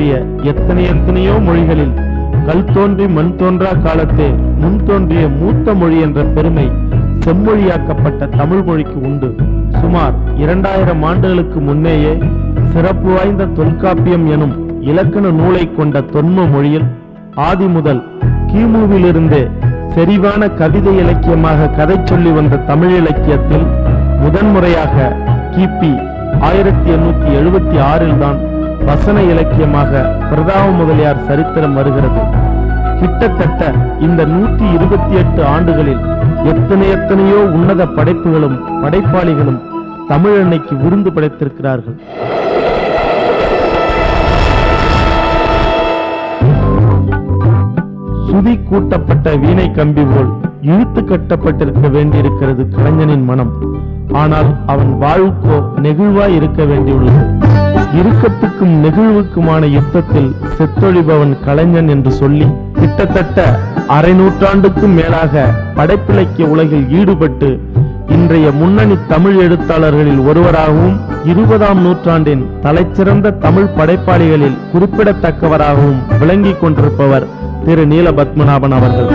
தோன்றிய எத்தனையோ மொழிகளில் கல் தோன்றி மண் தோன்றா காலத்தே முன் தோன்றிய மூத்த மொழி என்ற பெருமை செம்மொழியாக்கப்பட்ட தமிழ் மொழிக்கு உண்டு. சுமார் 2000 ஆண்டுகளுக்கு முன்னேயே சிறப்பு வாய்ந்த தொல்காப்பியம் எனும் இலக்கண நூலை கொண்ட தொன்ம மொழியில் ஆதி முதல் கிமுவிலிருந்தே செறிவான கவிதை இலக்கியமாக கதை சொல்லி வந்த தமிழ் இலக்கியத்தில் முதன்முறையாக கிபி 1876 தான் வசன இலக்கியமாக பிரதாப முதலியார் சரித்திரம் வருகிறது. கிட்டத்தட்ட இந்த 128 ஆண்டுகளில் எத்தனையோ உன்னத படைப்புகளும் படைப்பாளிகளும் தமிழன்னைக்கு விருந்து படைத்திருக்கிறார்கள். சுதி கூட்டப்பட்ட வீணை கம்பி போல் இழுத்து கட்டப்பட்டிருக்க வேண்டியிருக்கிறது கலைஞனின் மனம். ஆனால் அவன் வாழ்வுக்கோ நெகிழ்வாய் இருக்க வேண்டியுள்ளது. இறுக்கத்துக்கும் நெகிழ்வுக்குமான யுத்தத்தில் செத்தொழிபவன் கலைஞன் என்று சொல்லி கிட்டத்தட்ட அரை நூற்றாண்டுக்கும் மேலாக படைப்பிலக்கிய உலகில் ஈடுபட்டு இன்றைய முன்னணி தமிழ் எழுத்தாளர்களில் ஒருவராகவும் 20ஆம் நூற்றாண்டின் தலைச்சிறந்த தமிழ் படைப்பாளிகளில் குறிப்பிடத்தக்கவராகவும் விளங்கிக் கொண்டிருப்பவர் திரு நீலபத்மநாபன் அவர்கள்.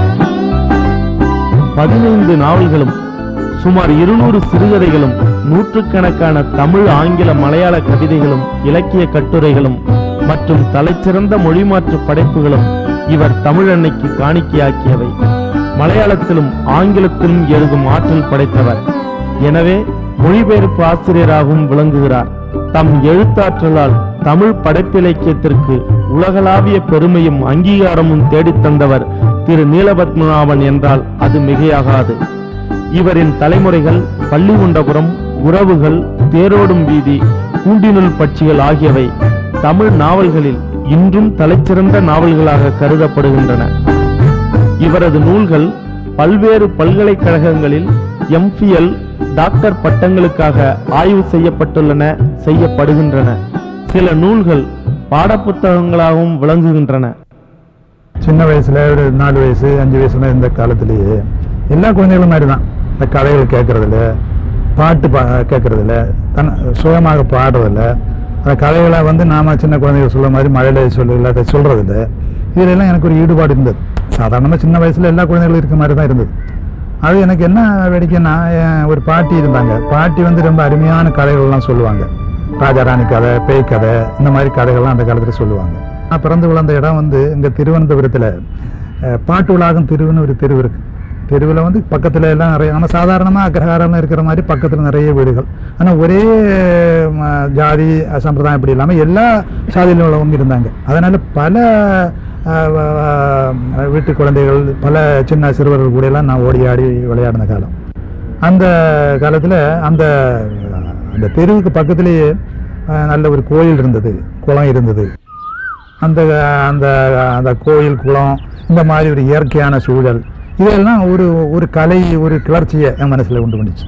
15 நாவல்களும் சுமார் 200 சிறுகதைகளும் நூற்றுக்கணக்கான தமிழ் ஆங்கில மலையாள கவிதைகளும் இலக்கிய கட்டுரைகளும் மற்றும் தலைச்சிறந்த மொழிமாற்று படைப்புகளும் இவர் தமிழன்னைக்கு காணிக்கையாக்கியவை. மலையாளத்திலும் ஆங்கிலத்திலும் எழுதும் ஆற்றல் படைத்தவர். எனவே மொழிபெயர்ப்பு ஆசிரியராகவும் விளங்குகிறார். தம் எழுத்தாற்றலால் தமிழ் படைப்பிலக்கியத்திற்கு உலகளாவிய பெருமையும் அங்கீகாரமும் தேடித்தந்தவர் திரு நீலபத்மநாபன் என்றால் அது மிகையாகாது. இவரின் தலைமுறைகள் பள்ளிகுண்டபுரம், உறவுகள், தேரோடும் வீதி, கூண்டினுள் பட்சிகள் ஆகியவை தமிழ் நாவல்களில் இன்றும் தலைச்சிறந்த நாவல்களாக கருதப்படுகின்றன. இவரது நூல்கள் பல்வேறு பல்கலைக்கழகங்களில் MPhil, டாக்டர் பட்டங்களுக்காக ஆய்வு செய்யப்படுகின்றன. சில நூல்கள் பாடப்புத்தகங்களாகவும் விளங்குகின்றன. சின்ன வயசுல ஒரு 4 வயசு 5 வயசுல இந்த காலத்திலேயே எல்லா குழந்தைகளும் மாதிரி தான். இந்த கதைகள் கேட்கறதில்ல, பாட்டு கேட்கறதில்ல, சுயமாக பாடுறதில்ல. அந்த கதைகளை நாம சின்ன குழந்தைகள் சொல்ல மாதிரி மழையில அதை சொல்றதில்ல. இதுல எல்லாம் எனக்கு ஒரு ஈடுபாடு இருந்தது. சாதாரணமாக சின்ன வயசுல எல்லா குழந்தைகளும் இருக்க மாதிரி தான் இருந்தது. அது எனக்கு என்ன வேடிக்கைன்னா, ஒரு பாட்டி இருந்தாங்க. பாட்டி ரொம்ப அருமையான கதைகள்லாம் சொல்லுவாங்க. ராஜாராணி கதை, பேய் கதை, இந்த மாதிரி கதைகள்லாம் அந்த காலத்தில் சொல்லுவாங்க. நான் பிறந்து வளர்ந்த இடம் இங்கே திருவனந்தபுரத்தில் பாட்டு உலகம் தெருவுன்னு ஒரு தெருவு இருக்கு. தெருவில் பக்கத்தில் எல்லாம் நிறைய நம்ம சாதாரணமாக அக்ரஹாரம்லாம் இருக்கிற மாதிரி பக்கத்தில் நிறைய வீடுகள். ஆனால் ஒரே ஜாதி சம்பிரதாயம் இப்படி இல்லாமல் எல்லா சாதியிலும் உள்ளவங்க இருந்தாங்க. அதனால் பல வீட்டு குழந்தைகள், பல சின்ன சிறுவர்கள் கூட எல்லாம் நான் ஓடி ஆடி விளையாடின காலம். அந்த காலத்தில் அந்த அந்த தெருவுக்கு பக்கத்திலேயே நல்ல ஒரு கோயில் இருந்தது, குளம் இருந்தது. அந்த அந்த அந்த கோயில், குளம், இந்த மாதிரி ஒரு இயற்கையான சூழல், இதெல்லாம் ஒரு கலை, ஒரு கிளர்ச்சியை என் மனசுல உண்டு பண்ணிச்சு.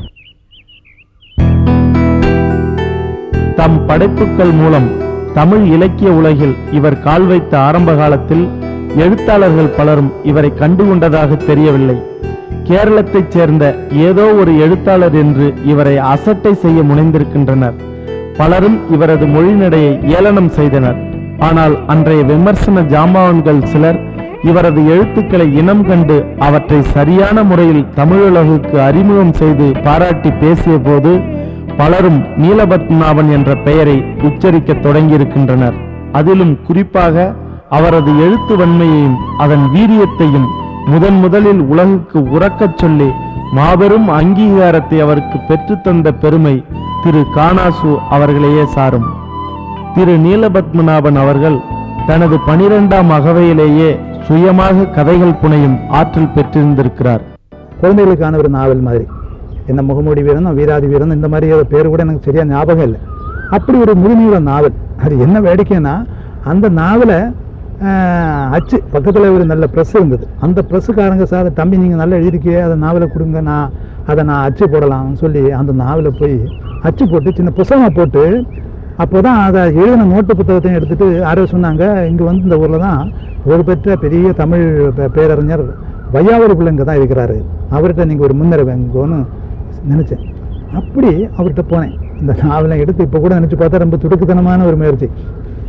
தம் படைப்புகள் மூலம் தமிழ் இலக்கிய உலகில் இவர் கால் வைத்த ஆரம்ப காலத்தில் எழுத்தாளர்கள் பலரும் இவரை கண்டுகொண்டதாக தெரியவில்லை. கேரளத்தைச் சேர்ந்த ஏதோ ஒரு எழுத்தாளர் என்று இவரை அசட்டை செய்ய முனைந்திருக்கின்றனர். பலரும் இவரது மொழிநடையை ஏளனம் செய்தனர். ஆனால் அன்றைய விமர்சன ஜாம்பவான்கள் சிலர் இவரது எழுத்துக்களை இனம் கண்டு அவற்றை சரியான முறையில் தமிழுலகுக்கு அறிமுகம் செய்து பாராட்டி பேசிய போது பலரும் நீலபத்மநாபன் என்ற பெயரை உச்சரிக்க தொடங்கியிருக்கின்றனர். அதிலும் குறிப்பாக அவரது எழுத்து வன்மையையும் அதன் வீரியத்தையும் முதலில் உலகுக்கு உறக்கச் சொல்லி மாபெரும் அங்கீகாரத்தை அவருக்கு பெற்றுத்தந்த பெருமை திரு கானாசு அவர்களையே சாரும். திரு நீலபத்மநாபன் அவர்கள் தனது 12ஆம் அகவையிலேயே சுயமாக கதைகள் புனையும் ஆற்றல் பெற்றிருந்திருக்கிறார். குழந்தைகளுக்கான ஒரு நாவல் மாதிரி, என்ன முகமூடி வீரன், வீராதி வீரன், இந்த மாதிரி பேரு கூட எனக்கு சரியா ஞாபகம் இல்லை. அப்படி ஒரு முழுநீள நாவல். அது என்ன வேடிக்கைன்னா, அந்த நாவலை அச்சு பக்கத்தில் ஒரு நல்ல ப்ரெஸ் இருந்தது. அந்த ப்ரெஸ்ஸுக்காரங்க, சார் தம்பி நீங்கள் நல்லா எழுதிருக்கே, அதை நாவலை கொடுங்க, அதை நான் அச்சு போடலாம்னு சொல்லி அந்த நாவலை போய் அச்சு போட்டு சின்ன புத்தகமாக போட்டு, அப்போ தான் அதை எழுதின நோட்டு புத்தகத்தையும் எடுத்துகிட்டு யாரோ சொன்னாங்க, இங்கே இந்த ஊரில் தான் புகழ்பெற்ற பெரிய தமிழ் பேரறிஞர் வையாவூர் பிள்ளை இங்கே தான் இருக்கிறாரு, அவர்கிட்ட நீங்கள் ஒரு முன்னறிவிங்கன்னு நினச்சேன். அப்படி அவர்கிட்ட போனேன். இந்த நாவலை எடுத்து இப்போ கூட நினச்சி பார்த்தா ரொம்ப துடுக்குத்தனமான ஒரு முயற்சி.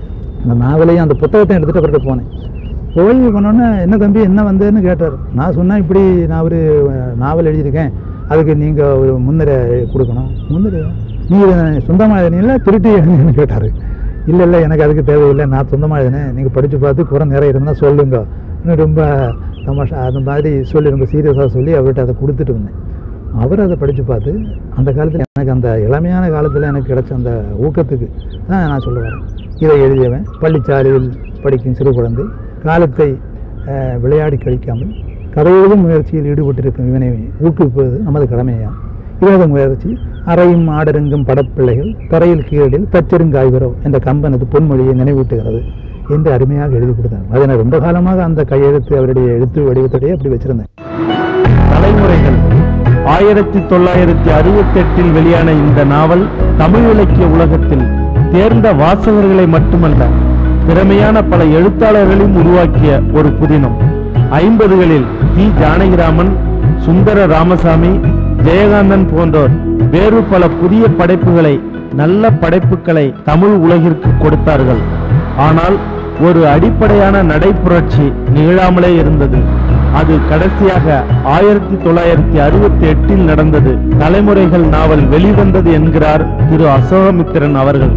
அந்த நாவலையும் அந்த புத்தகத்தையும் எடுத்துகிட்டு அவர்கிட்ட போனேன். போய் பண்ணோன்னே என்ன தம்பி என்ன வந்தேன்னு கேட்டார். நான் சொன்னேன் இப்படி நான் ஒரு நாவல் எழுதியிருக்கேன், அதுக்கு நீங்கள் ஒரு முன்னுரை கொடுக்கணும். முன்னுரை நீங்கள் சொந்தமாக எழுதினீங்களா திருட்டி எழுதினு கேட்டார். இல்லை இல்லை எனக்கு அதுக்கு தேவையில்லை, நான் சொந்தமாக எழுதினேன், நீங்கள் படித்து பார்த்து குறை நிறைய இருந்தால் சொல்லுங்க. இன்னும் ரொம்ப தமாஷா அந்த மாதிரி சொல்லி ரொம்ப சீரியஸாக சொல்லி அவர்கிட்ட அதை கொடுத்துட்டு வந்தேன். அவர் அதை படித்து பார்த்து அந்த காலத்தில் எனக்கு அந்த இளமையான காலத்தில் எனக்கு கிடைச்ச அந்த ஊக்கத்துக்கு தான் நான் சொல்ல வரேன். இதை எழுதியவன் பள்ளிச்சாலையில் படிக்கும் சிறு குழந்தை காலத்தை விளையாடி கழிக்காமல் கதையெழுதும் முயற்சியில் ஈடுபட்டிருக்கும் இவனை ஊக்குவிப்பது நமது கடமையா. இவனது முயற்சி அறையும் ஆடருங்கும் படப்பிள்ளைகள் தரையில் கீழில் தச்செருங்காய்வரோ என்ற கம்பனது பொன்மொழியை நினைவூட்டுகிறது என்று அருமையாக எழுதி கொடுத்தாங்க. அதை நான் ரொம்ப காலமாக அந்த கையெழுத்து அவருடைய எழுத்து வடிவத்தோடையே அப்படி வச்சிருந்தேன். தலைமுறைகள் 1968 வெளியான இந்த நாவல் தமிழ் இலக்கிய உலகத்தில் தேர்ந்த வாசகர்களை மட்டுமல்ல, திறமையான பல எழுத்தாளர்களையும் உருவாக்கிய ஒரு புதினம். 50களில் தி. ஜானகிராமன், சுந்தர ராமசாமி, ஜெயகாந்தன் போன்றோர் வேறு பல புதிய படைப்புகளை, நல்ல படைப்புகளை தமிழ் உலகிற்கு கொடுத்தார்கள். ஆனால் ஒரு அடிப்படையான நடைப்புரட்சி நிகழாமலே இருந்தது. அது கடைசியாக 1968 நடந்தது. தலைமுறைகள் நாவல் வெளிவந்தது என்கிறார் திரு அசோகமித்திரன் அவர்கள்.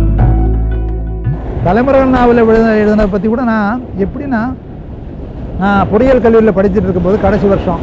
தலைமுறைகள் நாவலை எழுதினதை பற்றி கூட நான் எப்படின்னா, நான் பொறியியல் கல்லூரியில் படிச்சுட்டு இருக்கும்போது கடைசி வருஷம்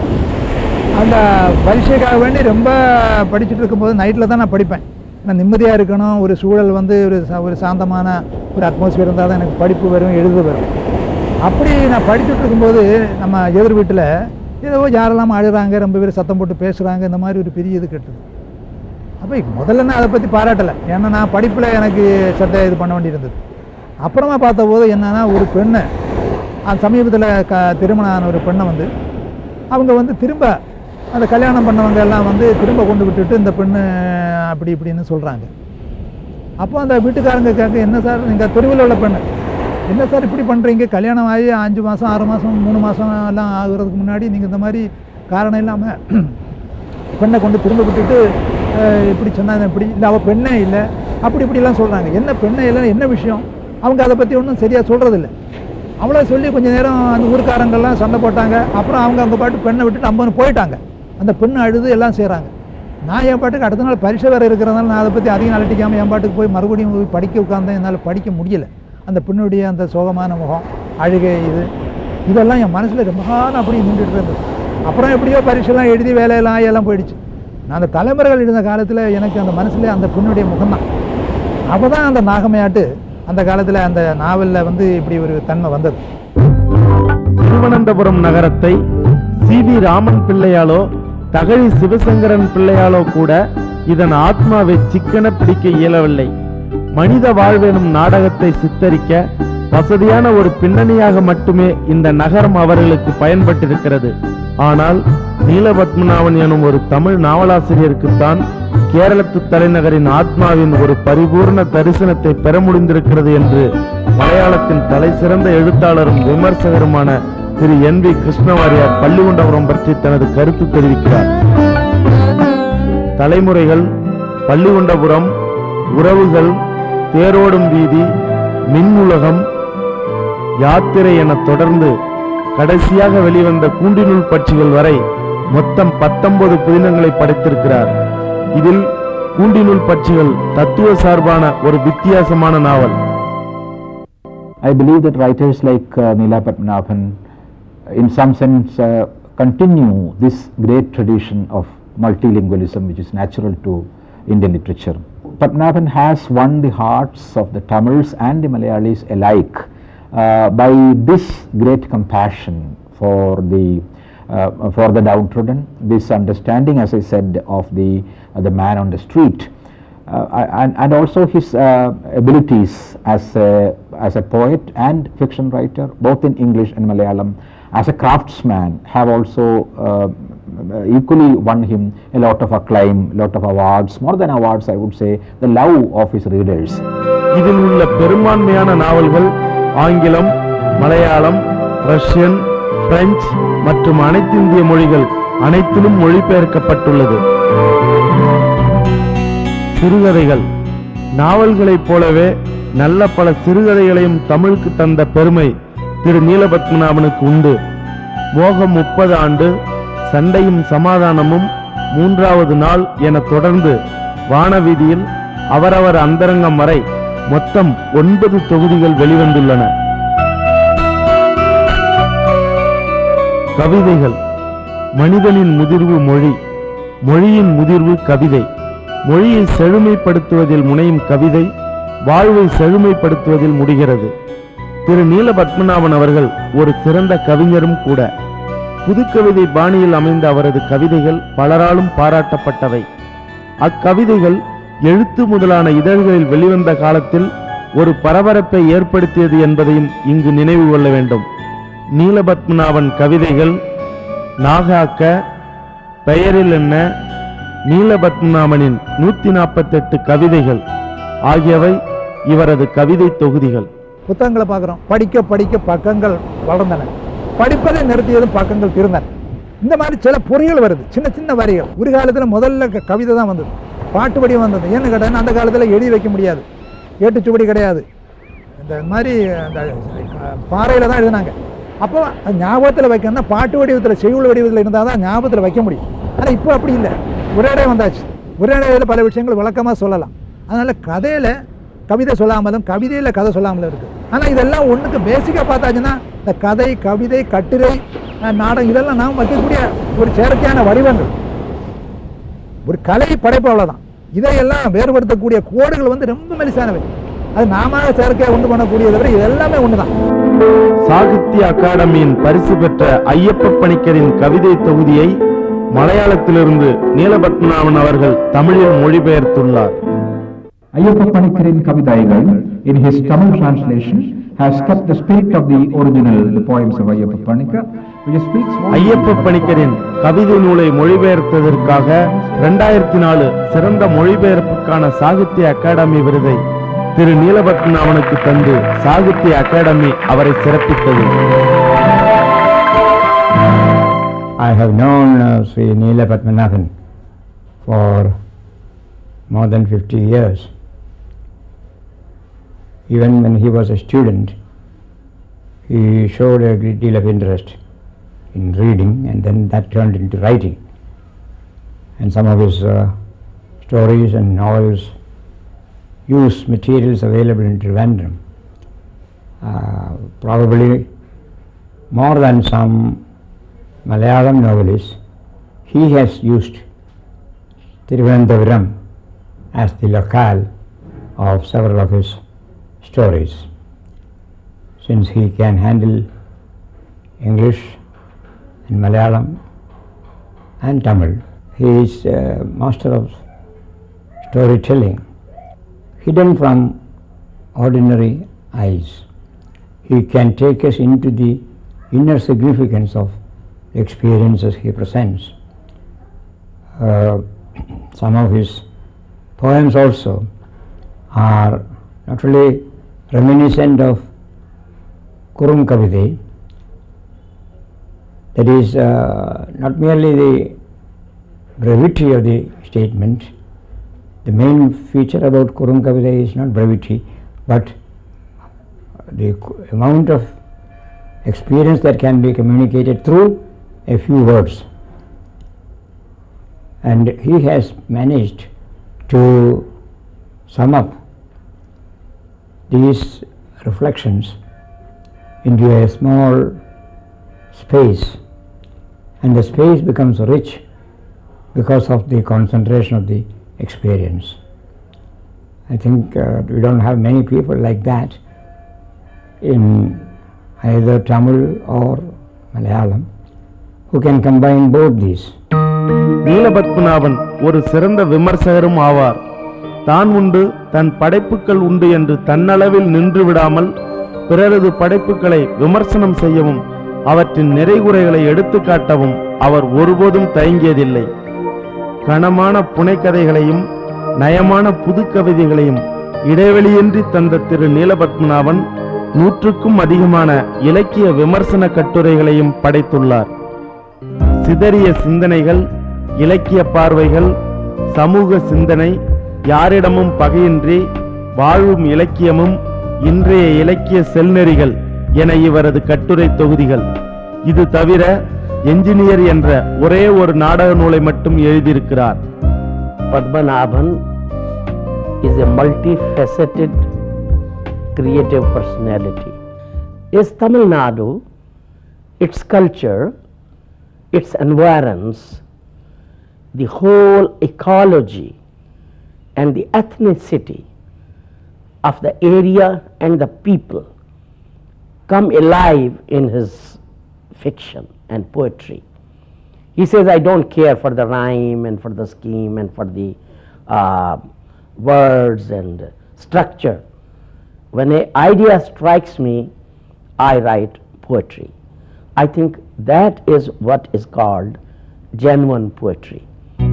அந்த பரீட்சைக்காக வேண்டி ரொம்ப படிச்சுட்டு இருக்கும்போது நைட்டில் தான் நான் படிப்பேன். நான் நிம்மதியாக இருக்கணும், ஒரு சூழல் வந்து ஒரு சாந்தமான ஒரு அட்மாஸ்பியர் இருந்தால் தான் எனக்கு படிப்பு வரும், எழுத வரும். அப்படி நான் படிச்சுட்டு இருக்கும்போது நம்ம எதிர் வீட்டில் ஏதோ யாரெல்லாம் அழுகிறாங்க, ரொம்ப பேர் சத்தம் போட்டு பேசுகிறாங்க, இந்த மாதிரி ஒரு பெரிய இது கெட்டுது. அப்போ முதல்ல நான் அதை பற்றி பாராட்டலை, ஏன்னா நான் படிப்பில் எனக்கு சட்டை இது பண்ண வேண்டியிருந்தது. அப்புறமா பார்த்தபோது என்னன்னா, ஒரு பெண்ணை அந்த சமீபத்தில் திருமணம் ஆன ஒரு பெண்ணை வந்து அவங்க வந்து திரும்ப அந்த கல்யாணம் பண்ணவங்க எல்லாம் வந்து திரும்ப கொண்டு விட்டுட்டு இந்த பெண்ணு அப்படி இப்படின்னு சொல்கிறாங்க. அப்போ அந்த வீட்டுக்காரங்க கேட்க, என்ன சார் நீங்கள் தெருவில் உள்ள பெண்ணு, என்ன சார் இப்படி பண்ணுறீங்க, கல்யாணம் ஆகி 5 மாதம் 6 மாதம் 3 மாதம் எல்லாம் ஆகுறதுக்கு முன்னாடி நீங்கள் இந்த மாதிரி காரணம் இல்லாமல் பெண்ணை கொண்டு திரும்ப விட்டுட்டு இப்படி சொன்னாங்க, இப்படி இல்லை அவள் பெண்ணே இல்லை அப்படி இப்படிலாம் சொல்கிறாங்க. என்ன பெண்ணே இல்லைன்னு என்ன விஷயம், அவங்க அதை பற்றி ஒன்றும் சரியாக சொல்கிறதில்ல. அவ்வளோ சொல்லி கொஞ்சம் நேரம் அந்த ஊருக்காரங்கள்லாம் சண்டை போட்டாங்க. அப்புறம் அவங்க பாட்டு பெண்ணை விட்டுட்டு அம்பன்னு போயிட்டாங்க. அந்த பெண்ணு அழுது எல்லாம் செய்கிறாங்க. நான் என் பாட்டுக்கு அடுத்த நாள் பரீட்சை வேறு இருக்கிறதுனால நான் அதை பற்றி அதிகம் அலட்டிக்காமல் என் பாட்டுக்கு போய் மறுபடியும் போய் படிக்க உட்காந்தேன். என்னால் படிக்க முடியலை. அந்த பெண்ணுடைய அந்த சோகமான முகம், அழுகை, இதெல்லாம் என் மனசில் ரொம்ப காலம் அப்படி நின்றுட்டு இருந்தது. அப்புறம் எப்படியோ பரீட்சைலாம் எழுதி வேலையெல்லாம் எல்லாம் போயிடுச்சு. நான் அந்த தலைமுறைகள் எழுந்த காலத்தில் எனக்கு அந்த மனசில் அந்த பெண்ணுடைய முகம்தான். அப்போ தான் அந்த நாகமையாட்டு அந்த காலத்தில் அந்த நாவலில் வந்து இப்படி ஒரு தன்மை வந்தது. திருவனந்தபுரம் நகரத்தை சி.வி. ராமன் பிள்ளையாலோ தகழி சிவசங்கரன் பிள்ளையாலோ கூட இதன் ஆத்மாவை சிக்கன பிடிக்க இயலவில்லை. மனித வாழ்வெனும் நாடகத்தை சித்தரிக்க வசதியான ஒரு பின்னணியாக மட்டுமே இந்த நகரம் அவர்களுக்கு பயன்பட்டிருக்கிறது. ஆனால் நீலபத்மநாபன் எனும் ஒரு தமிழ் நாவலாசிரியருக்குத்தான் கேரளத்து தலைநகரின் ஆத்மாவின் ஒரு பரிபூர்ண தரிசனத்தை பெற முடிந்திருக்கிறது என்று மலையாளத்தின் தலை சிறந்த எழுத்தாளரும் விமர்சகருமான திரு என்.வி. கிருஷ்ணவாரியார் பள்ளிகொண்டபுரம் பற்றி தனது கருத்து தெரிவிக்கிறார். தலைமுறைகள், பள்ளிகொண்டபுரம், உறவுகள், தேரோடும் வீதி, மின் உலகம், யாத்திரை என தொடர்ந்து கடைசியாக வெளிவந்த கூண்டினுள் பட்சிகள் வரை மொத்தம் 19 புதினங்களை படைத்திருக்கிறார். இதில் கூண்டினுள் பட்சிகள் தத்துவ சார்பான ஒரு வித்தியாசமான நாவல். I believe that writers like Neela Padmanabhan in some sense continue this great tradition of multilingualism which is natural to Indian literature. Padmanabhan has won the hearts of the Tamils and the Malayalis alike by this great compassion for the downtrodden, this understanding, as I said, of the man on the street, and also his abilities as a poet and fiction writer, both in English and Malayalam, as a craftsman, have also equally won him a lot of acclaim, lot of awards, more than awards I would say, the love of his readers. இதில் உள்ள பெரும்பான்மையான நாவல்கள் ஆங்கிலம், Malayalam, Russian, French மற்றும் அனைத்திந்திய மொழிகள் அனைத்திலும் மொழிபெயர்க்கப்பட்டுள்ளது. சிறுகதைகள் நாவல்களைப் போலவே நல்ல பல சிறுகதைகளையும் தமிழுக்கு தந்த பெருமை திரு நீலபத்மநாபனுக்கு உண்டு. மோகம் 30 ஆண்டு, சண்டையும் சமாதானமும், 3வது நாள் என தொடர்ந்து வானவீதியில், அவரவர் அந்தரங்கம் வரை மொத்தம் 9 தொகுதிகள் வெளிவந்துள்ளன. கவிதைகள். மனிதனின் முதிர்வு மொழி, மொழியின் முதிர்வு கவிதை. மொழியை செழுமைப்படுத்துவதில் முனையும் கவிதை வாழ்வை செழுமைப்படுத்துவதில் முடிகிறது. திரு நீலபத்மநாபன் அவர்கள் ஒரு சிறந்த கவிஞரும் கூட. புதுக்கவிதை பாணியில் அமைந்த அவரது கவிதைகள் பலராலும் பாராட்டப்பட்டவை. அக்கவிதைகள் எழுத்து முதலான இதழ்களில் வெளிவந்த காலத்தில் ஒரு பரபரப்பை ஏற்படுத்தியது என்பதையும் இங்கு நினைவு கொள்ள வேண்டும். நீலபத்மநாபன் கவிதைகள் நாகாக்க, பெயரில் என்ன, நீலபத்மநாபனின் 148 கவிதைகள் ஆகியவை இவரது கவிதை தொகுதிகள். புத்தகங்களை பார்க்குறோம், படிக்க படிக்க பக்கங்கள் வளர்ந்தன, படிப்பதை நிறுத்தியதும் பக்கங்கள் திருந்தன. இந்த மாதிரி சில பொறிகள் வருது, சின்ன சின்ன வரிகள். ஒரு காலத்தில் முதல்ல கவிதை தான் வந்தது, பாட்டு வடிவம் வந்தது. ஏன்னு கேட்டால் அந்த காலத்தில் எழுதி வைக்க முடியாது, ஏட்டுச்சுவடி கிடையாது. இந்த மாதிரி அந்த பாறையில் தான் எழுதினாங்க. அப்போ ஞாபகத்தில் வைக்கணும்னா பாட்டு வடிவத்தில், செய்யுள் வடிவத்தில் இருந்தால் தான் ஞாபகத்தில் வைக்க முடியும். ஆனால் இப்போ அப்படி இல்லை, ஒரே வந்தாச்சு. ஒரே பல விஷயங்கள் விளக்கமாக சொல்லலாம். அதனால் கதையில் கவிதை சொல்லாமலும் கவிதையில் கதை சொல்லாமலும் இருக்குது. ஆனால் இதெல்லாம் ஒன்றுக்கு பேசிக்காக பார்த்தாச்சுன்னா இந்த கதை, கவிதை, கட்டுரை, நாடகம் இதெல்லாம் நாம் வைக்கக்கூடிய ஒரு செயற்கையான வடிவங்கள், ஒரு கலை படைப்பு, அவ்வளோதான். இதையெல்லாம் வேறுபடுத்தக்கூடிய கோடுகள் வந்து ரொம்ப மெலிசானவை. அது நாம செயற்கையாக உண்டு பண்ணக்கூடியதை விட இது எல்லாமே ஒன்று தான். சாகித்ய அகாடமியின் பரிசு பெற்ற ஐயப்ப பணிக்கரின் கவிதை தொகுதியை மலையாளத்திலிருந்து நீலபத்மநாபன் அவர்கள் தமிழில் மொழிபெயர்த்துள்ளார். Ayyappa Panikkarin Kavithaigal, in his Tamil translation, has kept the spirit of the original, the poems of Ayyappa Panikar, which speaks... Ayyappa பணிக்கரின் கவிதை நூலை மொழிபெயர்த்ததற்காக 2004 சிறந்த மொழிபெயர்ப்புக்கான சாகித்ய அகாடமி விருதை திரு நீலபத்மநாபனுக்கு தந்து சாகித்ய அகாடமி அவரை சிறப்பித்தது. I have known Sri Neela Padmanabhan for more than 50 years. Even when he was a student, he showed a great deal of interest in reading, and then that turned into writing. And some of his stories and novels use materials available in Trivandrum. Probably more than some Malayalam novelists, he has used Thiruvananthapuram as the locale of several of his stories. Since he can handle English and Malayalam and Tamil, he is a master of storytelling, hidden from ordinary eyes. He can take us into the inner significance of experiences he presents. Some of his poems also are not only reminiscent of Kurum Kavithai, that is not merely the brevity of the statement. The main feature about Kurum Kavithai is not brevity, but the amount of experience that can be communicated through a few words. And he has managed to sum up these reflections into a small space, and the space becomes rich because of the concentration of the experience. I think we don't have many people like that in either Tamil or Malayalam who can combine both these. Neela Padmanabhan ஒரு சிறந்த விமர்சகரும் ஆவார். தான் உண்டு, தன் படைப்புகள் உண்டு என்று தன்னளவில் நின்று விடாமல் பிறரது படைப்புகளை விமர்சனம் செய்யவும் அவற்றின் நிறைகுறைகளை எடுத்துக்காட்டவும் அவர் ஒருபோதும் தயங்கியதில்லை. கனமான புனைக்கதைகளையும் நயமான புது கவிதைகளையும் இடைவெளியின்றி தந்த திரு நீலபத்மநாபன் 100க்கும் அதிகமான இலக்கிய விமர்சன கட்டுரைகளையும் படைத்துள்ளார். சிதறிய சிந்தனைகள், இலக்கிய பார்வைகள், சமூக சிந்தனை, யாரிடமும் பகையின்றி வாழும் இலக்கியமும் இன்றைய இலக்கிய செல்நெறிகள் என இவரது கட்டுரை தொகுதிகள். இது தவிர என்ஜினியர் என்ற ஒரே ஒரு நாடக நூலை மட்டும் எழுதியிருக்கிறார். Padmanabhan is a multifaceted creative personality. Is Tamil Nadu, its culture, its environs, the whole ecology and the ethnicity of the area and the people come alive in his fiction and poetry. He says, I don't care for the rhyme and for the scheme and for the words and structure. When an idea strikes me, I write poetry. I think that is what is called genuine poetry.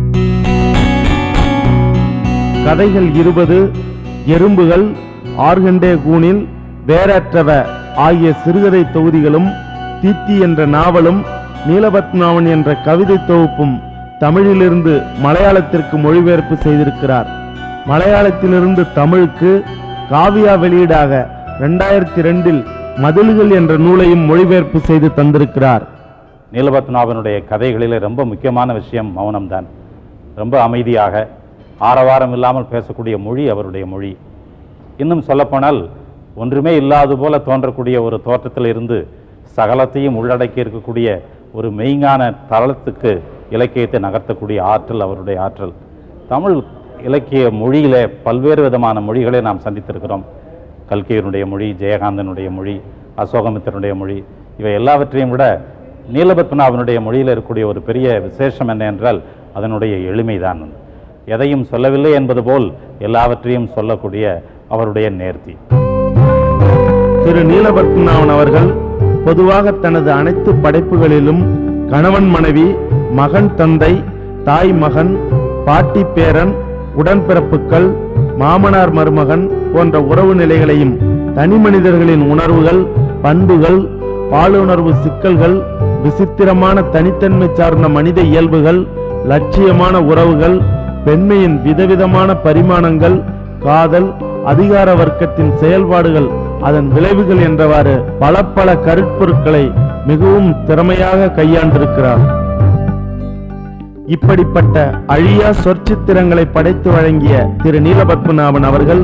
கதைகள் 20, எறும்புகள், ஆர்கண்டே கூனில், வேறற்றவ ஆகிய சிறுகதை தொகுதிகளும், தீத்தி என்ற நாவலும், நீலபத்மநாபன் என்ற கவிதை தொகுப்பும் தமிழிலிருந்து மலையாளத்திற்கு மொழிபெயர்ப்பு செய்திருக்கிறார். மலையாளத்திலிருந்து தமிழுக்கு காவியா வெளியீடாக 2002 மதில்கள் என்ற நூலையும் மொழிபெயர்ப்பு செய்து தந்திருக்கிறார். நீலபத்மநாபனுடைய கதைகளில் ரொம்ப முக்கியமான விஷயம் மௌனம்தான். ரொம்ப அமைதியாக ஆரவாரம் இல்லாமல் பேசக்கூடிய மொழி அவருடைய மொழி. இன்னும் சொல்லப்போனால் ஒன்றுமே இல்லாது போல தோன்றக்கூடிய ஒரு தோற்றத்தில் இருந்து சகலத்தையும் உள்ளடக்கி இருக்கக்கூடிய ஒரு மெய்ஞான தளத்துக்கு இலக்கியத்தை நகர்த்தக்கூடிய ஆற்றல் அவருடைய ஆற்றல். தமிழ் இலக்கிய மொழியிலே பல்வேறு விதமான மொழிகளை நாம் சந்தித்திருக்கிறோம். கல்கியனுடைய மொழி, ஜெயகாந்தனுடைய மொழி, அசோகமித்திரனுடைய மொழி, இவை எல்லாவற்றையும் விட நீலபத்மநாபனுடைய மொழியில் இருக்கக்கூடிய ஒரு பெரிய விசேஷம் என்ன என்றால் அதனுடைய எளிமைதான். எதையும் சொல்லவில்லை என்பது போல் எல்லாவற்றையும் சொல்லக்கூடிய அவருடைய நேர்த்தி. திரு நீலபத்மநாபன் அவர்கள் பொதுவாக தனது அனைத்து படைப்புகளிலும் கணவன் மனைவி, மகன் தந்தை, தாய் மகன், பாட்டி பேரன், உடன்பிறப்புகள், மாமனார் மருமகன் போன்ற உறவு நிலைகளையும், தனி மனிதர்களின் உணர்வுகள், பண்புகள், பாலுணர்வு சிக்கல்கள், விசித்திரமான தனித்தன்மை சார்ந்த மனித இயல்புகள், லட்சியமான உறவுகள், பெண்மையின் விதவிதமான பரிமாணங்கள், காதல், அதிகார வர்க்கத்தின் செயல்பாடுகள், அதன் விளைவுகள் என்றவாறு பல கருப்பொருட்களை மிகவும் திறமையாக கையாண்டிருக்கிறார். இப்படிப்பட்ட அழியா சொற்சித்திரங்களை படைத்து வழங்கிய திரு நீலபத்மநாபன் அவர்கள்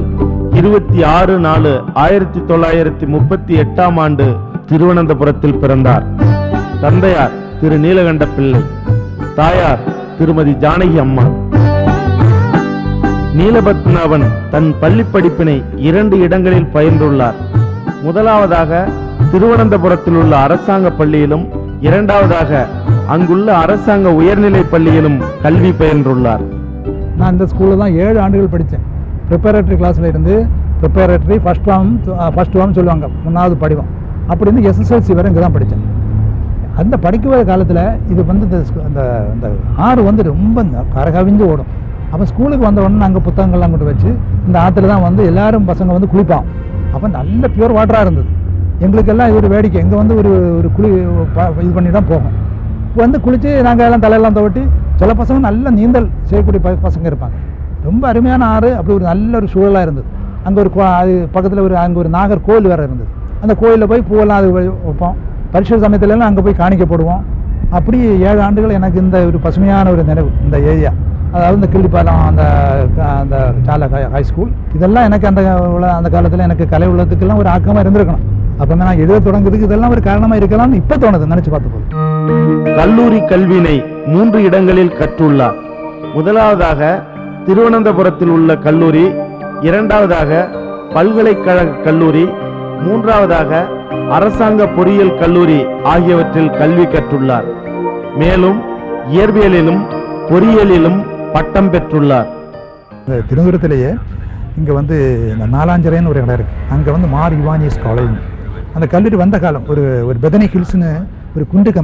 26/4/1938 திருவனந்தபுரத்தில் பிறந்தார். தந்தையார் திரு நீலகண்ட பிள்ளை, தாயார் திருமதி ஜானகி அம்மா. நீலபத்மநாபன் தன் பள்ளி படிப்பினை 2 இடங்களில் பயின்றுள்ளார். முதலாவதாக திருவனந்தபுரத்தில் உள்ள அரசாங்க பள்ளியிலும், இரண்டாவதாக அங்குள்ள அரசாங்க உயர்நிலை பள்ளியிலும் கல்வி பயின்றுள்ளார். நான் இந்த ஸ்கூலில் தான் 7 ஆண்டுகள் படித்தேன். ப்ரிப்பரேட்டரி கிளாஸில் இருந்து ப்ரிப்பரேட்டரி ஃபர்ஸ்ட் ஃபார்ம் சொல்லுவாங்க, 3வது படிவம், அப்படி இருந்து SSLC வரை இங்கே தான் படித்தேன். அந்த படிக்கிற காலத்தில் இது வந்து அந்த ஆறு வந்து ரொம்ப கரகவிஞ்சு ஓடும். அப்போ ஸ்கூலுக்கு வந்த உடனே நாங்கள் புத்தகங்கள்லாம் கொண்டு வச்சு இந்த ஆற்றுல தான் வந்து எல்லாரும் பசங்க வந்து குளிப்பான். அப்போ நல்ல பியூர் வாட்டராக இருந்தது. எங்களுக்கெல்லாம் இது ஒரு வேடிக்கை, இங்கே வந்து ஒரு குளி இது பண்ணி தான் போகும். வந்து குளித்து நாங்கள் எல்லாம் தலையெல்லாம் துவட்டி, சில பசங்க நல்ல நீந்தல் செய்யக்கூடிய பசங்க இருப்பாங்க. ரொம்ப அருமையான ஆறு, அப்படி ஒரு நல்ல ஒரு சூழலாக இருந்தது. அங்கே ஒரு அது பக்கத்தில் அங்கே ஒரு நாகர் கோயில் வேறு இருந்தது. அந்த கோயிலில் போய் பூவெல்லாம் அது வைப்போம். பரிசு சமயத்துலலாம் அங்கே போய் காணிக்க போடுவோம். அப்படி 7 ஆண்டுகள் எனக்கு இந்த ஒரு பசுமையான ஒரு நினைவு. இந்த ஏரியா, அதாவது இந்த கிள்ளிப்பாலம், அந்த சாலை ஹைஸ்கூல், இதெல்லாம் எனக்கு அந்த காலத்தில் எனக்கு கலை உள்ளத்துக்கெல்லாம் ஒரு ஆக்கமாக இருந்திருக்கணும். அப்போ நான் எழுத தொடங்குறதுக்கு இதெல்லாம் ஒரு காரணமாக இருக்கலாம்னு இப்போ தோணுது நினச்சி பார்த்தபோது. கல்லூரி கல்வியினை 3 இடங்களில் கற்றுள்ளார். முதலாவதாக திருவனந்தபுரத்தில் உள்ள கல்லூரி, இரண்டாவதாக பல்கலைக்கழக கல்லூரி, மூன்றாவதாக அரசாங்க பொறியியல் கல்லூரி ஆகியவற்றில் கல்வி கற்றுள்ளார். மேலும் இயற்பியலிலும் பொறியியலிலும் பட்டம் பெற்றுள்ளார். திருவனந்தபுரத்திலேயே இங்கே வந்து இந்த நாலாஞ்சரைன்னு ஒரு இடம் இருக்குது. அங்கே வந்து மார் யுவானியஸ் காலேஜ், அந்த கல்லூரி வந்த காலம் ஒரு பெதனி ஹில்ஸ்னு ஒரு குண்டுக்கு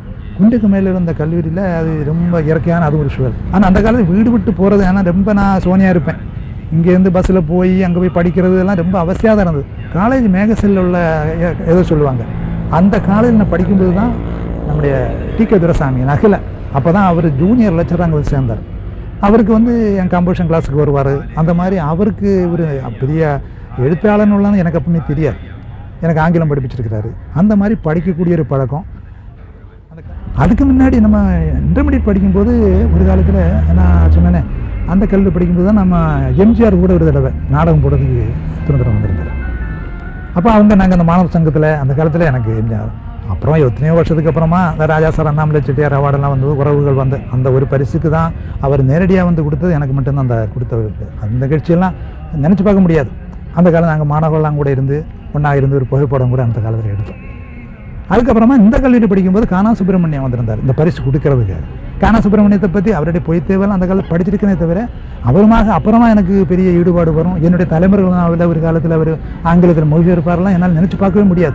மேலே இருந்த கல்லூரியில் அது ரொம்ப இயற்கையான அது ஒரு சூழல். ஆனால் அந்த காலத்தில் வீடு விட்டு போகிறது, ஏன்னா ரொம்ப நான் சோனியாக இருப்பேன். இங்கேருந்து பஸ்ஸில் போய் அங்கே போய் படிக்கிறது எல்லாம் ரொம்ப அவசியம் தான் இருந்தது. காலேஜ் மேகசில் உள்ள ஏதோ சொல்லுவாங்க, அந்த காலேஜ் நான் படிக்கும்போது தான் நம்முடைய டி.கே. துரைசாமி நகில, அப்போ தான் அவர் ஜூனியர் லெக்சராக அங்கே வந்து சேர்ந்தார். அவருக்கு வந்து என் கம்போசிஷன் கிளாஸுக்கு வருவார். அந்த மாதிரி அவருக்கு ஒரு பெரிய எழுத்தாளன் உள்ளான்னு எனக்கு அப்பவுமே தெரியாது. எனக்கு ஆங்கிலம் படிப்பிச்சிருக்கிறாரு. அந்த மாதிரி படிக்கக்கூடிய ஒரு பழக்கம். அதுக்கு முன்னாடி நம்ம இன்டர்மீடியட் படிக்கும்போது ஒரு காலத்தில் நான் சொன்னேனே, அந்த கல்வி படிக்கும்போது தான் நம்ம எம்ஜிஆர் கூட ஒரு தடவை நாடகம் போடுறதுக்கு திருநெல்வேலி வந்திருந்தார். அப்போ நாங்கள் அந்த மாணவர் சங்கத்தில் அந்த காலத்தில் எனக்கு அப்புறம் எத்தனையோ வருஷத்துக்கு அப்புறமா அந்த ராஜா சார் அண்ணாமலை செட்டியார் அவார்டெல்லாம் வந்து உறவுகள் வந்து அந்த ஒரு பரிசுக்கு தான் அவர் நேரடியாக வந்து கொடுத்தது எனக்கு மட்டும்தான். அந்த கொடுத்தவருக்கு அந்த நிகழ்ச்சியெல்லாம் நினச்சி பார்க்க முடியாது. அந்த காலம் நாங்கள் மாணவர்கள்லாம் கூட இருந்து ஒன்றா இருந்து ஒரு புகைப்படம் கூட அந்த காலத்தில் எடுத்தோம். அதுக்கப்புறமா இந்த கல்லூரி படிக்கும்போது கானா சுப்பிரமணியம் வந்திருந்தார் இந்த பரிசு கொடுக்கறதுக்கு. கானா சுப்பிரமணியத்தை பற்றி அவருடைய பொய் தேவையெல்லாம் அந்த காலத்தில் படிச்சிருக்கனே தவிர அப்புறமா எனக்கு பெரிய ஈடுபாடு வரும். என்னுடைய தலைமுறைகள் ஒரு காலத்தில் அவர் ஆங்கிலத்தில் மொழிபெயர்ப்பாரெல்லாம் என்னால் நினச்சி பார்க்கவே முடியாது.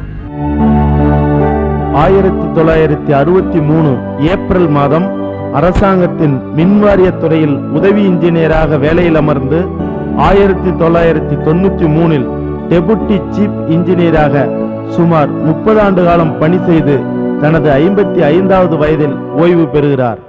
1963 ஏப்ரல் மாதம் அரசாங்கத்தின் மின்வாரிய துறையில் உதவி இன்ஜினியராக வேலையில் அமர்ந்து 1993 டெபுட்டி சீஃப் இன்ஜினியராக சுமார் 30 ஆண்டு காலம் பணி செய்து தனது 55வது வயதில் ஓய்வு பெறுகிறார்.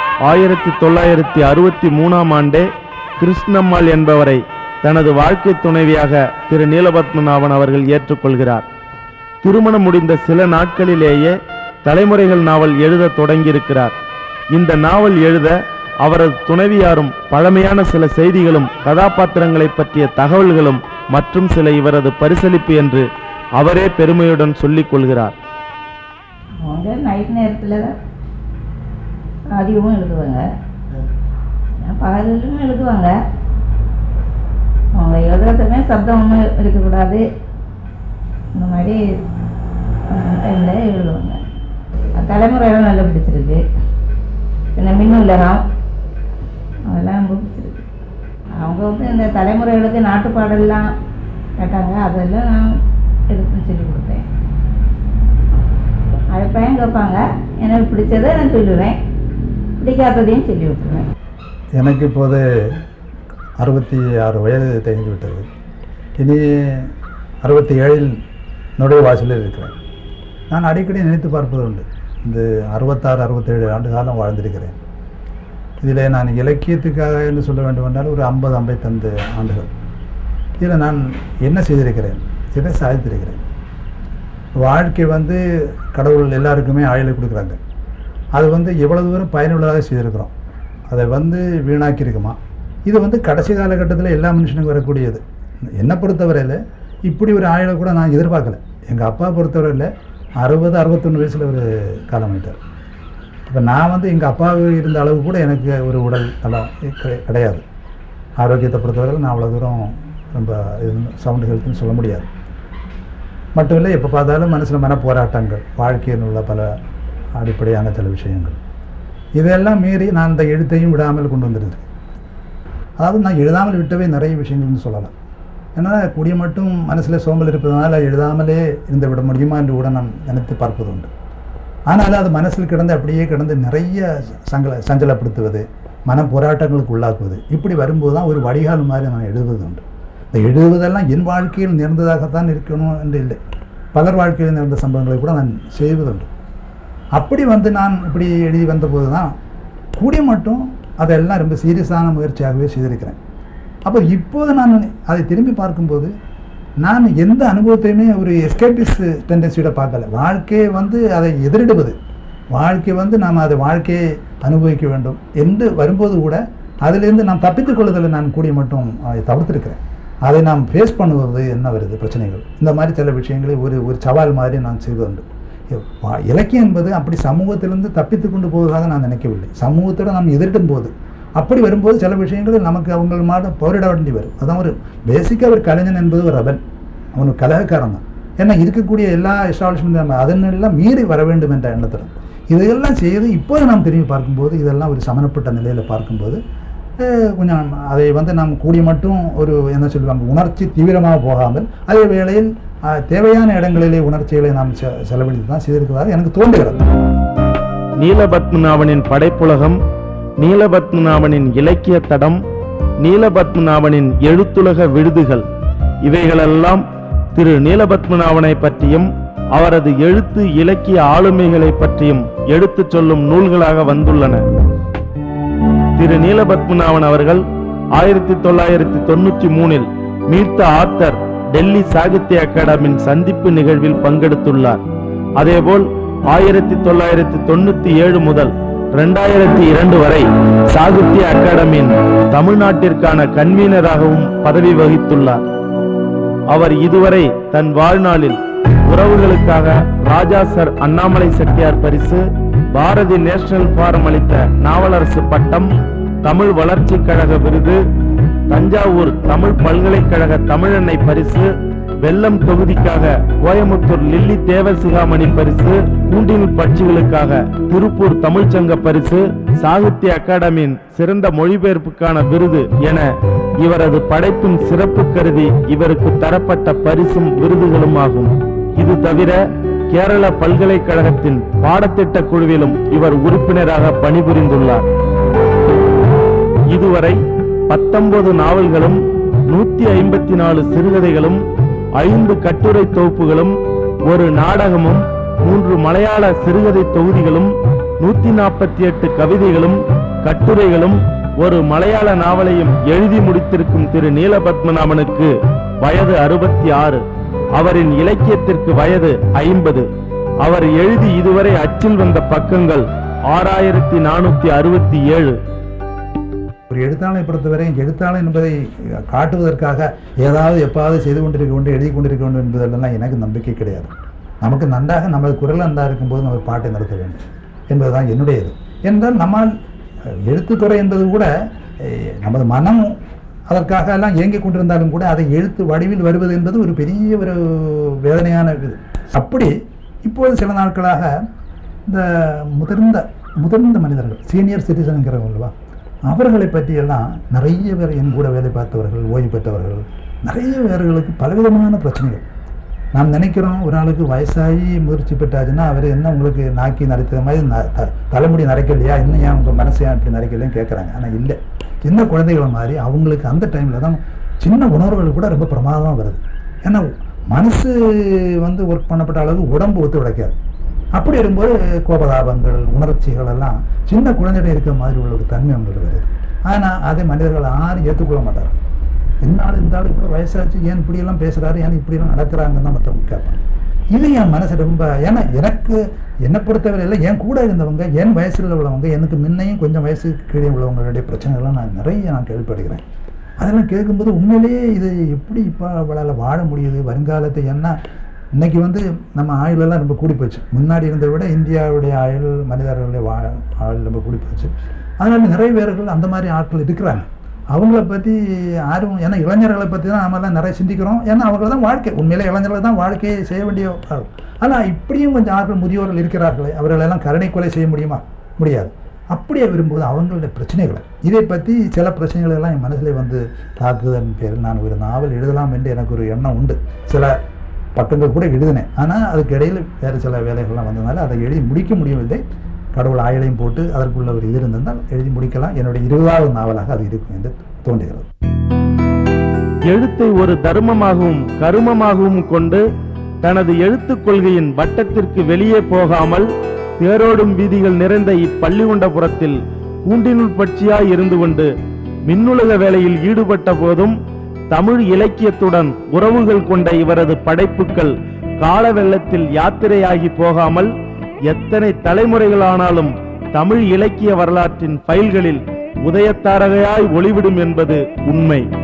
1963 ஆண்டே கிருஷ்ணம்மாள் என்பவரை தனது வாழ்க்கை துணைவியாக திரு நீலபத்மநாபன் அவர்கள் ஏற்றுக்கொள்கிறார். திருமணம் முடிந்த சில நாட்களிலேயே தலைமுறைகள் நாவல் எழுத தொடங்கியிருக்கிறார். இந்த நாவல் எழுத அவரது துணைவியாரும் பழமையான சில செய்திகளும் கதாபாத்திரங்களை பற்றிய தகவல்களும் மற்றும் சில இவரது பரிசளிப்பு என்று அவரே பெருமையுடன் சொல்லிக் கொள்கிறார். அவங்க நைட் நேரத்தில் அதிகமும் எழுதுவாங்க, பகலும் எழுதுவாங்க. அவங்க எழுதுறதுமே சப்தமும் இருக்கக்கூடாது, இந்த மாதிரி டைமில் எழுதுவாங்க. தலைமுறையெல்லாம் நல்லா பிடிச்சிருக்கு. பின்ன மின்னுலகம் அதெல்லாம் ரொம்ப பிடிச்சிருக்கு. அவங்க வந்து இந்த தலைமுறைகளுக்கு நாட்டுப்பாடெல்லாம் கேட்டாங்க, அதெல்லாம் நான் எடுத்துன்னு சொல்லி கொடுத்தேன். அதை பையன் கேட்பாங்க, எனக்கு பிடிச்சதை நான் சொல்லுவேன், பிடிக்காததையும் சொல்லி விட்டுருவேன். எனக்கு இப்போது 66 வயது தேங்கி விட்டது. இனி 67 நுழைவாசலில் இருக்கிறேன். நான் அடிக்கடி நினைத்து பார்ப்பது உண்டு, இந்த 66-67 ஆண்டு காலம் வாழ்ந்திருக்கிறேன். இதில் நான் இலக்கியத்துக்காக என்று சொல்ல வேண்டும் என்றால் ஒரு 50-55 ஆண்டுகள். இதில் நான் என்ன செய்திருக்கிறேன், இதை சாதித்திருக்கிறேன். வாழ்க்கை வந்து கடவுள் எல்லாருக்குமே ஆயுளை கொடுக்குறாங்க. அது வந்து எவ்வளவு தூரம் பயனுள்ளதாக செய்திருக்கிறோம், அதை வந்து வீணாக்கியிருக்குமா? இது வந்து கடைசி காலகட்டத்தில் எல்லா மனுஷனுக்கும் வரக்கூடியது. என்னை பொறுத்தவரையில் இப்படி ஒரு ஆயுளை கூட நான் எதிர்பார்க்கல. எங்கள் அப்பா பொறுத்தவரையில் 60-61 வயசில் ஒரு காலமாயிட்டார். இப்போ நான் வந்து எங்கள் அப்பாவுக்கு இருந்த அளவு கூட எனக்கு ஒரு உடல் நலம் கிடையாது. ஆரோக்கியத்தை பொறுத்தவரையில் நான் அவ்வளோ தூரம் ரொம்ப சவுண்டு ஹெல்த்துன்னு சொல்ல முடியாது. மட்டும் இல்லை, எப்போ பார்த்தாலும் மனசில் மன போராட்டங்கள், வாழ்க்கையில் உள்ள பல அடிப்படையான சில விஷயங்கள், இதெல்லாம் மீறி நான் இந்த எழுத்தையும் விடாமல் கொண்டு வந்திருந்தேன். அதாவது நான் எழுதாமல் விட்டவே நிறைய விஷயங்கள்னு சொல்லலாம். ஏன்னா கூடிய மட்டும் மனசில் சோம்பல் இருப்பதனால எழுதாமலே இருந்து விட முடியுமா என்று கூட நான் நினைத்து பார்ப்பது உண்டு. ஆனால் அது மனசில் கிடந்து அப்படியே கிடந்து நிறைய சஞ்சலப்படுத்துவது, மன போராட்டங்களுக்கு உள்ளாக்குவது, இப்படி வரும்போது தான் ஒரு வடிகால் மாதிரி நான் எழுதுவது உண்டு. இந்த எழுதுவதெல்லாம் என் வாழ்க்கையில் நேர்ந்ததாகத்தான் இருக்கணும் என்று இல்லை, பலர் வாழ்க்கையில் நேர்ந்த சம்பவங்களை கூட நான் செய்வதுண்டு. அப்படி வந்து நான் இப்படி எழுதி வந்தபோது தான் கூடிய மட்டும் அதெல்லாம் ரொம்ப சீரியஸான முயற்சியாகவே செய்திருக்கிறேன். அப்போ இப்போது நான் அதை திரும்பி பார்க்கும்போது நான் எந்த அனுபவத்தையுமே ஒரு எஸ்கேபிஸ் டெண்டன்சியோட பார்க்கல. வாழ்க்கையை வந்து அதை எதிரிடுவது, வாழ்க்கை வந்து நாம் அதை வாழ்க்கையை அனுபவிக்க வேண்டும் என்று வரும்போது கூட அதிலிருந்து நாம் தப்பித்துக் கொள்வதில் நான் கூடிய மட்டும் அதை தவிர்த்திருக்கிறேன். அதை நாம் ஃபேஸ் பண்ணுவது என்ன வருது பிரச்சனைகள், இந்த மாதிரி சில விஷயங்களை ஒரு சவால் மாதிரி நான் செய்வதுண்டு. இலக்கியம் என்பது அப்படி சமூகத்திலிருந்து தப்பித்து கொண்டு போவதாக நான் நினைக்கவில்லை. சமூகத்தோடு நாம் எதிரிடும் போது அப்படி வரும்போது சில விஷயங்கள் நமக்கு அவங்க மாட போரிட வேண்டி வரும். அதான் ஒரு பேசிக்காக ஒரு கலைஞன் என்பது ஒரு அவன், அவனுக்கு கலகக்காரன் தான். ஏன்னா இருக்கக்கூடிய எல்லா எஸ்டாப்ளிஷ்மெண்ட் நம்ம அதனெல்லாம் மீறி வர வேண்டும் என்ற எண்ணத்தில் இதையெல்லாம் செய்து இப்போது நாம் திரும்பி பார்க்கும்போது இதெல்லாம் ஒரு சமனப்பட்ட நிலையில் பார்க்கும்போது கொஞ்சம் அதை வந்து நாம் கூடிய மட்டும் ஒரு என்ன சொல்லுவாங்க உணர்ச்சி தீவிரமாக போகாமல் அதே வேளையில் தேவையான இடங்களிலே உணர்ச்சிகளை நாம் செலவழித்து தான் செய்திருக்கிறதாக எனக்கு தோன்றுகிறது. நீலபத்மநாபனின் படைப்புலகம், நீலபத்மநாபனின் இலக்கிய தடம், நீலபத்மநாபனின் எழுத்துலக விருதுகள், இவைகளெல்லாம் திரு நீலபத்மநாபனை பற்றியும் அவரது எழுத்து இலக்கிய ஆளுமைகளை பற்றியும் எடுத்துச் சொல்லும் நூல்களாக வந்துள்ளன. திரு நீலபத்மநாபன் அவர்கள் 1993 meet the author Delhi Sahitya அகாடமியின் சந்திப்பு நிகழ்வில் பங்கெடுத்துள்ளார். அதேபோல் 1997 முதல் 2002 வரை சாகித்ய அகாடமியின் தமிழ்நாட்டிற்கான கன்வீனராகவும் பதவி வகித்துள்ளார். அவர் இதுவரை தன் வாழ்நாளில் உறவுகளுக்காக ராஜா சர் அண்ணாமலை செட்டியார் பரிசு, பாரதி நேஷனல் ஃபாரம் அளித்த நாவலரசு பட்டம், தமிழ் வளர்ச்சி கழக விருது, தஞ்சாவூர் தமிழ் பல்கலைக்கழக தமிழன்னை பரிசு, வெள்ளம் தொகுதிக்காக கோயமுத்தூர் லில்லி தேவசிகாமணி பரிசு, கூண்டில் பட்சிகளுக்காக திருப்பூர் தமிழ்ச்சங்க பரிசு, சாகித்ய அகாடமியின் சிறந்த மொழிபெயர்ப்புக்கான விருது என இவரது படைப்பின் சிறப்பு கருதி இவருக்கு தரப்பட்ட பரிசும் விருதுகளும் ஆகும். இது தவிர கேரள பல்கலைக்கழகத்தின் பாடத்திட்ட குழுவிலும் இவர் உறுப்பினராக பணிபுரிந்துள்ளார். இதுவரை 19 நாவல்களும் 154 சிறுகதைகளும் 5 கட்டுரை தொகுப்புகளும், ஒரு நாடகமும், 3 மலையாள சிறுகதை தொகுதிகளும், 148 கவிதைகளும் கட்டுரைகளும், ஒரு மலையாள நாவலையும் எழுதி முடித்திருக்கும் திரு நீலபத்மநாபனுக்கு வயது 66. அவரின் இலக்கியத்திற்கு வயது 50. அவர் எழுதி இதுவரை அச்சில் வந்த பக்கங்கள் 6467. ஒரு எழுத்தாளனை பொறுத்தவரை எழுத்தாளன் என்பதை காட்டுவதற்காக ஏதாவது எப்பாவது செய்து கொண்டிருக்க வேண்டும், எழுதி கொண்டிருக்க வேண்டும் என்பதெல்லாம் எனக்கு நம்பிக்கை கிடையாது. நமக்கு நன்றாக நமது குரல் நன்றாக இருக்கும்போது நம்ம பாட்டை நடத்த வேண்டும் என்பதுதான் என்னுடையது. என்றால் நம்மால் எழுத்துத்துறை என்பது கூட நமது மனம் அதற்காக எல்லாம் இயங்கிக் கொண்டிருந்தாலும் கூட அதை எழுத்து வடிவில் வருவது என்பது ஒரு பெரிய ஒரு வேதனையான இது. அப்படி இப்போது சில நாட்களாக இந்த முதிர்ந்த மனிதர்கள், சீனியர் சிட்டிசன்கிறவர்களா, அவர்களை பற்றியெல்லாம் நிறைய பேர், என் கூட வேலை பார்த்தவர்கள், ஓய்வு பெற்றவர்கள், நிறைய பேர்களுக்கு பலவிதமான பிரச்சனைகள். நாம் நினைக்கிறோம் ஒரு ஆளுக்கு வயசாகி முதிர்ச்சி பெற்றாச்சுன்னா அவர் என்ன உங்களுக்கு நாக்கி நரைத்தது மாதிரி தலைமுடி நரைக்கலையா, இன்னும் ஏன் உங்கள் மனசு ஏன் இப்படி நரைக்கலையான்னு கேட்குறாங்க. ஆனால் இல்லை, சின்ன குழந்தைகளை மாதிரி அவங்களுக்கு அந்த டைமில் தான் சின்ன உணர்வுகள் கூட ரொம்ப பிரமாதமாக வருது. ஏன்னா மனசு ஒர்க் பண்ணப்பட்ட அளவுக்கு உடம்பு ஒத்து உழைக்காது. அப்படி இருக்கும்போது கோபதாபங்கள், உணர்ச்சிகள் எல்லாம் சின்ன குழந்தைகிட்ட இருக்கிற மாதிரி உள்ள ஒரு தன்மை அவங்களுக்கு வருது. ஆனால் அதை மனிதர்கள் யாரும் ஏற்றுக்கொள்ள மாட்டார். என்னால் இருந்தாலும் இப்போ வயசாச்சு, ஏன் இப்படியெல்லாம் பேசுகிறாரு, ஏன் இப்படியெல்லாம் நடக்கிறாங்கன்னு தான் மற்றவங்க கேட்பாங்க. இது என் மனசு ரொம்ப, ஏன்னா எனக்கு என்னை பொறுத்தவரையில் என் கூட இருந்தவங்க, என் வயசில் உள்ளவங்க, எனக்கு முன்னையும் கொஞ்சம் வயசுக்கு கீழே உள்ளவங்களுடைய பிரச்சனைகள்லாம் நான் கேள்விப்படுகிறேன். அதெல்லாம் கேட்கும்போது உண்மையிலேயே இது எப்படி இப்போ அவளால் வாழ முடியுது வருங்காலத்தை. ஏன்னா இன்னைக்கு நம்ம ஆயுளெல்லாம் ரொம்ப கூடி போச்சு. முன்னாடி இருந்ததை விட இந்தியாவுடைய ஆயுள், மனிதர்களுடைய ஆயுள் ரொம்ப கூடி போச்சு. அதனால நிறைய பேர்கள் அந்த மாதிரி ஆட்கள் இருக்கிறாங்க. அவங்கள பற்றி யாரும், ஏன்னா இளைஞர்களை பற்றி தான் நாமெல்லாம் நிறைய சிந்திக்கிறோம். ஏன்னா அவங்கள தான் வாழ்க்கை, உண்மையிலே இளைஞர்கள் தான் வாழ்க்கையை செய்ய வேண்டிய. ஆனால் இப்படியும் கொஞ்சம் ஆட்கள், முதியோர்கள் இருக்கிறார்களே, அவர்களெல்லாம் கருணை கொலை செய்ய முடியுமா? முடியாது. அப்படியே விரும்புவது அவங்களுடைய பிரச்சனைகளை, இதை பற்றி சில பிரச்சனைகள் எல்லாம் என் மனசில் தாக்குதல் பேரில் நான் ஒரு நாவல் எழுதலாம் என்று எனக்கு ஒரு எண்ணம் உண்டு. சில பக்கங்கள் கூட எழுதினேன். ஆனால் அதுக்கு இடையில் வேறு சில வேலைகள்லாம் வந்ததுனால அதை எழுதி முடிக்க முடியவில்லை. கடவுள் ஆயுளையும் போட்டு அதற்குள்ள ஒரு இது இருந்திருந்தால் எழுதி முடிக்கலாம். என்னுடைய 20வது நாவலாக அது இருக்கும் என்று தோன்றுகிறது. எழுத்தை ஒரு தர்மமாகவும் கருமமாகவும் கொண்டு தனது எழுத்துக் கொள்கையின் வட்டத்திற்கு வெளியே போகாமல் தேரோடும் வீதிகள் நிறைந்த இப்பள்ளிகொண்டபுரத்தில் கூண்டினுள் பட்சியாய் இருந்து கொண்டு மின்னுலக வேலையில் ஈடுபட்ட போதும் தமிழ் இலக்கியத்துடன் உறவுகள் கொண்ட இவரது படைப்புகள் கால வெள்ளத்தில் யாத்திரையாகி போகாமல் எத்தனை தலைமுறைகளானாலும் தமிழ் இலக்கிய வரலாற்றின் ஃபைல்களில் உதயத்தாரகையாய் ஒளிவிடும் என்பது உண்மை.